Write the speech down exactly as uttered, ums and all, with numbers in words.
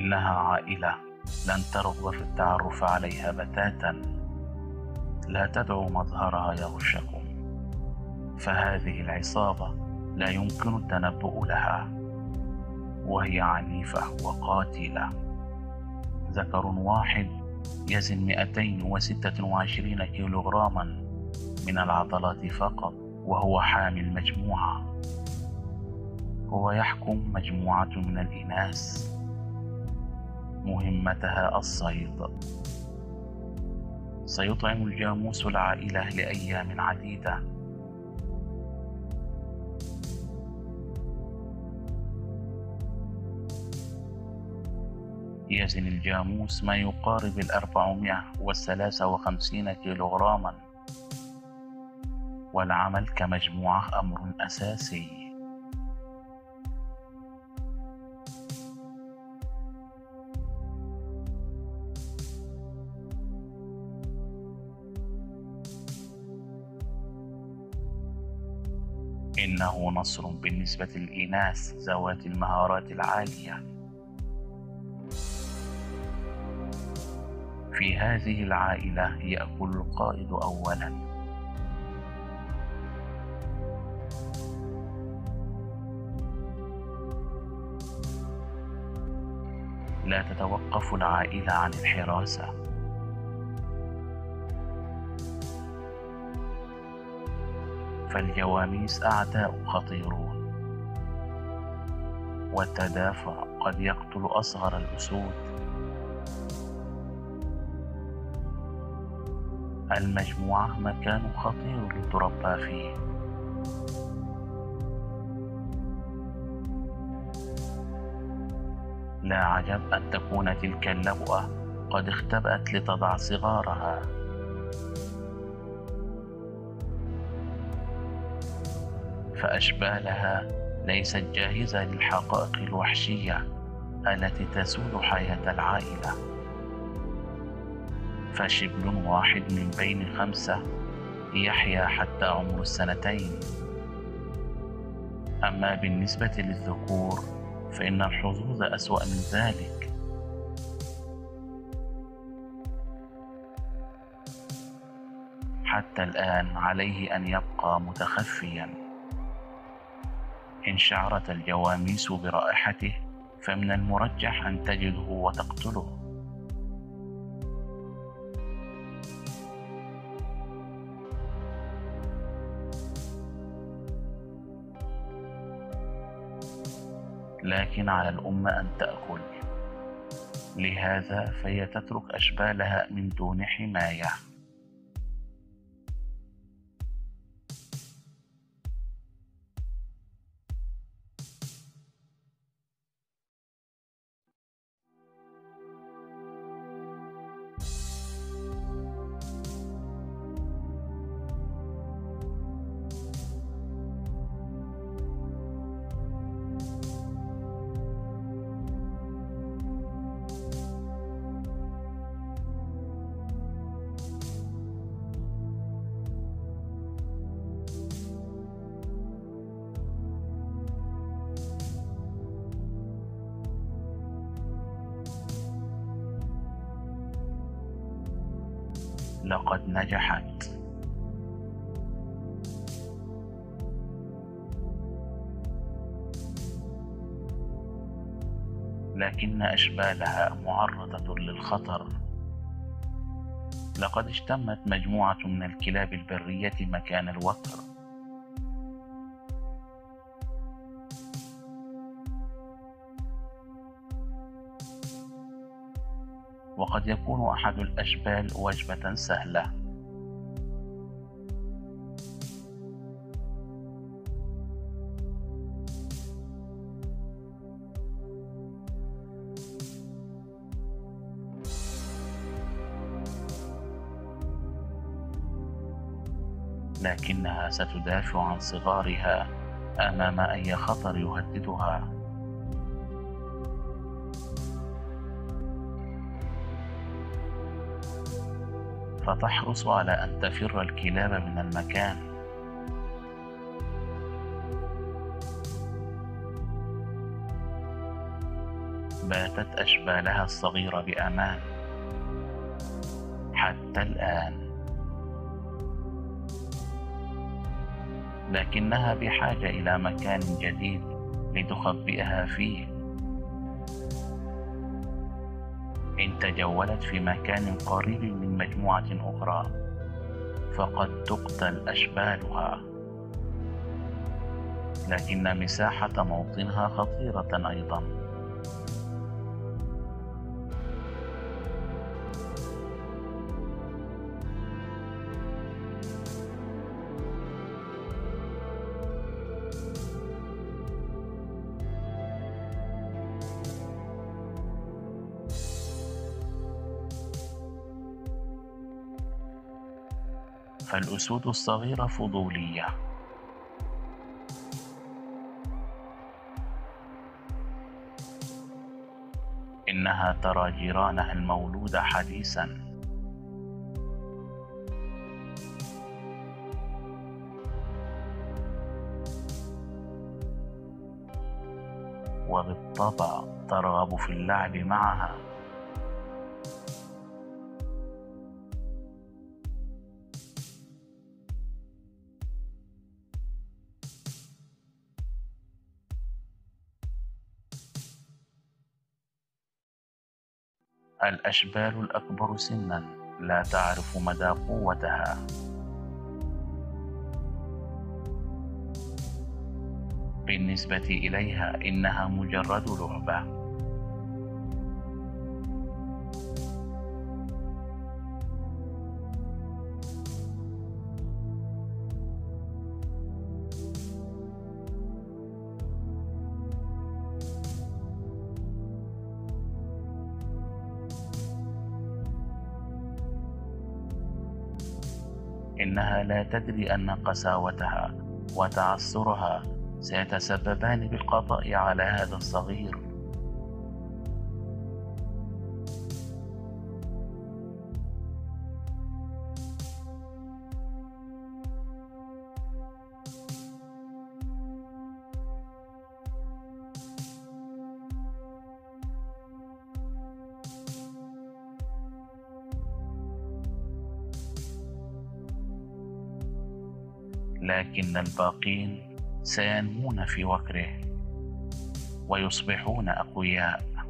إنها عائلة لن ترغب في التعرف عليها بتاتا، لا تدعو مظهرها يغشكم، فهذه العصابة لا يمكن التنبؤ لها، وهي عنيفة وقاتلة. ذكر واحد يزن مئتين وستة وعشرين كيلوغراما من العضلات فقط، وهو حامي المجموعة. هو يحكم مجموعة من الإناث مهمتها الصيد. سيطعم الجاموس العائلة لأيام عديدة. يزن الجاموس ما يقارب الأربعمائة وثلاثة وخمسين كيلوغراما، والعمل كمجموعة أمر أساسي. إنه نصر بالنسبة للإناث ذوات المهارات العالية. في هذه العائلة يأكل القائد أولاً، لا تتوقف العائلة عن الحراسة. فالجواميس أعداء خطيرون، والتدافع قد يقتل أصغر الأسود. المجموعة مكان خطير لتربى فيه. لا عجب أن تكون تلك اللبؤة قد اختبأت لتضع صغارها. فأشبالها ليست جاهزة للحقائق الوحشية التي تسود حياة العائلة. فشبل واحد من بين خمسة يحيا حتى عمر السنتين. أما بالنسبة للذكور فإن الحظوظ أسوأ من ذلك. حتى الآن عليه أن يبقى متخفيا. إن شعرت الجواميس برائحته فمن المرجح أن تجده وتقتله. لكن على الأم أن تأكل، لهذا فهي تترك أشبالها من دون حماية. لقد نجحت. لكن أشبالها معرضة للخطر. لقد اشتمت مجموعة من الكلاب البرية مكان الوكر. وقد يكون أحد الأشبال وجبة سهلة. لكنها ستدافع عن صغارها أمام أي خطر يهددها. فتحرص على أن تفر الكلاب من المكان. باتت أشبالها الصغيرة بأمان حتى الآن، لكنها بحاجة إلى مكان جديد لتخبئها فيه. إن تجولت في مكان قريب من مجموعة أخرى فقد تقتل أشبالها، لكن مساحة موطنها خطيرة أيضا. فالأسود الصغيرة فضولية، إنها ترى جيرانها المولود حديثا، وبالطبع ترغب في اللعب معها. الأشبال الأكبر سنا لا تعرف مدى قوتها، بالنسبة إليها إنها مجرد لعبة. إنها لا تدري أن قساوتها وتعثرها سيتسببان بالقضاء على هذا الصغير. لكن الباقين سينمون في وكره ويصبحون أقوياء.